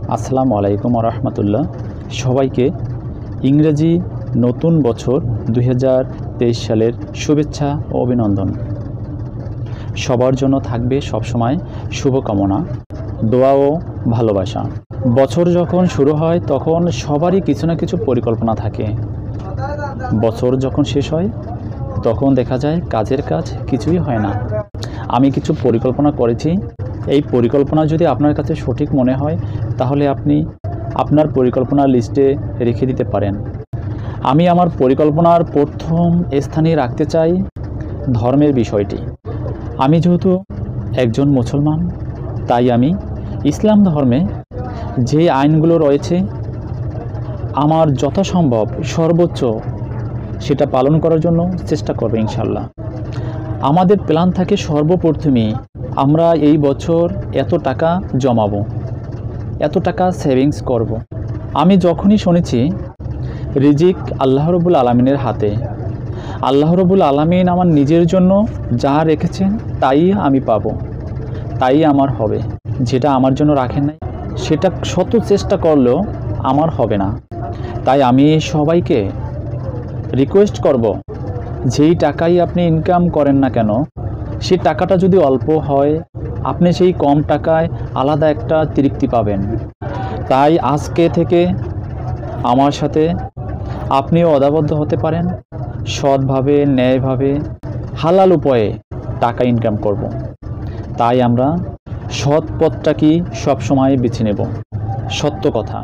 আসসালামু আলাইকুম রহমতুল্লাহ। সবাইকে ইংরেজি নতুন বছর 2023 সালের শুভেচ্ছা ও অভিনন্দন। সবার জন্য থাকবে সবসময় শুভকামনা, দোয়া ও ভালোবাসা। বছর যখন শুরু হয় তখন সবারই কিছু না কিছু পরিকল্পনা থাকে। বছর যখন শেষ হয় তখন দেখা যায় কাজের কাজ কিছুই হয় না। আমি কিছু পরিকল্পনা করেছি। এই পরিকল্পনা যদি আপনার কাছে সঠিক মনে হয় তাহলে আপনি আপনার পরিকল্পনার লিস্টে রেখে দিতে পারেন। আমি আমার পরিকল্পনার প্রথম স্থানে রাখতে চাই ধর্মের বিষয়টি। আমি যেহেতু একজন মুসলমান, তাই আমি ইসলাম ধর্মে যে আইনগুলো রয়েছে আমার যথাসম্ভব সর্বোচ্চ সেটা পালন করার জন্য চেষ্টা করব ইনশাল্লাহ। আমাদের প্ল্যান থাকে সর্বপ্রথমেই আমরা এই বছর এত টাকা জমাবো, এত টাকা সেভিংস করব। আমি যখনই শুনেছি রিজিক আল্লাহ রব্বুল আলামিনের হাতে, আল্লাহ রব্বুল আলামিন আমার নিজের জন্য যা রেখেছেন তাই আমি পাবো, তাই আমার হবে। যেটা আমার জন্য রাখেন নাই সেটা শত চেষ্টা করলেও আমার হবে না। তাই আমি সবাইকে রিকোয়েস্ট করব, যেই টাকাই আপনি ইনকাম করেন না কেন সেই টাকাটা যদি অল্প হয় আপনি সেই কম টাকায় আলাদা একটা তৃপ্তি পাবেন। তাই আজকে থেকে আমার সাথে আপনিও অদাবদ্ধ হতে পারেন, সৎভাবে ন্যায়ভাবে হালাল উপায়ে টাকা ইনকাম করব। তাই আমরা সৎ পথটাকেই সবসময় বেছে নেব, সত্য কথা।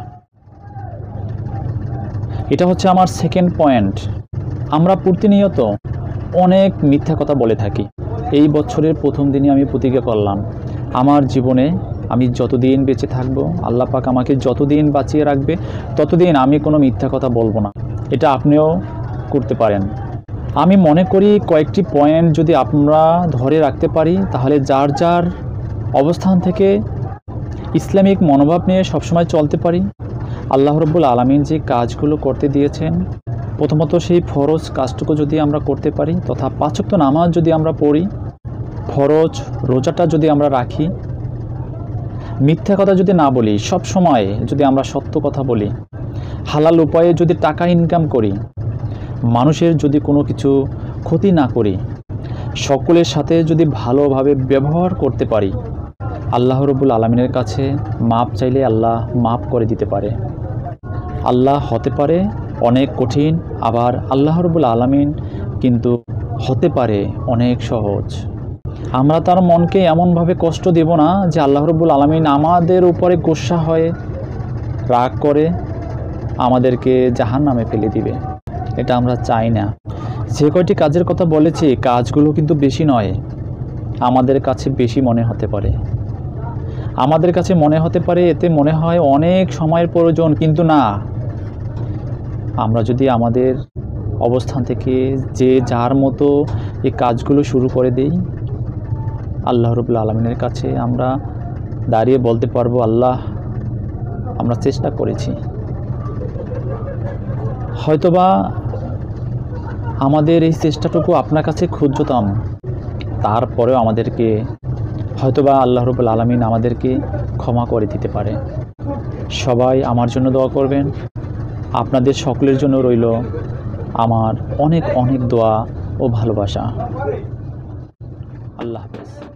এটা হচ্ছে আমার সেকেন্ড পয়েন্ট। আমরা প্রতিনিয়ত অনেক মিথ্যা কথা বলে থাকি। এই বছরের প্রথম দিনই আমি প্রতিজ্ঞা করলাম, আমার জীবনে আমি যতদিন বেঁচে থাকব, আল্লাহ পাক আমাকে যতদিন বাঁচিয়ে রাখবে ততদিন আমি কোনো মিথ্যা কথা বলবো না। এটা আপনিও করতে পারেন। আমি মনে করি কয়েকটি পয়েন্ট যদি আমরা ধরে রাখতে পারি তাহলে যার যার অবস্থান থেকে ইসলামিক মনোভাব নিয়ে সবসময় চলতে পারি। আল্লাহ রব্বুল আলামিন যে কাজগুলো করতে দিয়েছেন, প্রথমত সেই ফরজ কাজটুকু যদি আমরা করতে পারি, তথা 5 ওয়াক্ত নামাজ যদি আমরা পড়ি, ফরজ রোজাটা যদি আমরা রাখি, মিথ্যা কথা যদি না বলি, সব সময় যদি আমরা সত্য কথা বলি, হালাল উপায়ে যদি টাকা ইনকাম করি, মানুষের যদি কোনো কিছু ক্ষতি না করি, সকলের সাথে যদি ভালোভাবে ব্যবহার করতে পারি, আল্লাহ রব্বুল আলামিনের কাছে মাপ চাইলে আল্লাহ মাপ করে দিতে পারে। আল্লাহ হতে পারে অনেক কঠিন, আবার আল্লাহ রব্বুল আলামিন কিন্তু হতে পারে অনেক সহজ। আমরা তার মনকে এমনভাবে কষ্ট দেব না যে আল্লাহ রব্বুল আলামিন আমাদের উপরে গোসা হয়ে রাগ করে আমাদেরকে জাহান্নামে ফেলে দিবে। এটা আমরা চাই না। যে কয়টি কাজের কথা বলেছি, কাজগুলো কিন্তু বেশি নয়, আমাদের কাছে বেশি মনে হতে পারে। আমাদের কাছে মনে হতে পারে এতে মনে হয় অনেক সময়ের প্রয়োজন, কিন্তু না। আমরা যদি আমাদের অবস্থান থেকে যে যার মতো এই কাজগুলো শুরু করে দেই, আল্লাহ রাব্বুল আলামিনের কাছে আমরা দাঁড়িয়ে বলতে পারবো, আল্লাহ আমরা চেষ্টা করেছি। হয়তোবা আমাদের এই চেষ্টাটুকু আপনার কাছে ক্ষুদ্রতম, তারপরেও আমাদেরকে হয়তোবা আল্লাহ রাব্বুল আলামিন আমাদেরকে ক্ষমা করে দিতে পারে। সবাই আমার জন্য দোয়া করবেন। আপনাদের সকলের জন্য রইল আমার অনেক অনেক দোয়া ও ভালোবাসা। আল্লাহ হাফেজ।